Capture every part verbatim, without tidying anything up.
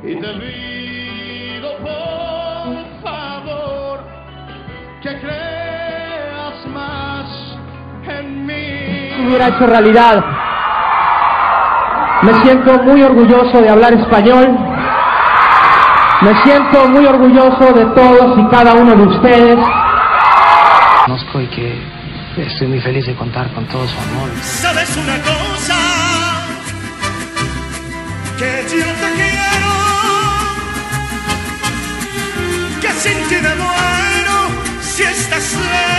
Y te pido por favor que creas más en mí. Hubiera hecho realidad. Me siento muy orgulloso de hablar español. Me siento muy orgulloso de todos y cada uno de ustedes. Conozco y que estoy muy feliz de contar con todo su amor. ¿Sabes una cosa? Que yo te quiero, que sin ti me muero si estás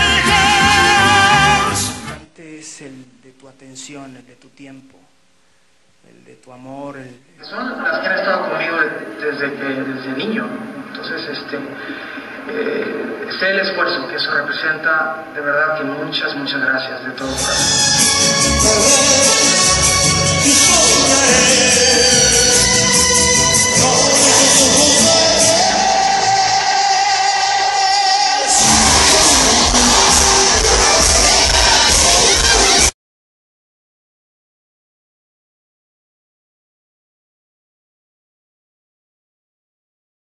lejos. Es el de tu atención, el de tu tiempo, el de tu amor. El... Son las que han estado conmigo desde, que, desde niño, entonces este, eh, sé el esfuerzo que eso representa, de verdad que muchas, muchas gracias de todo corazón.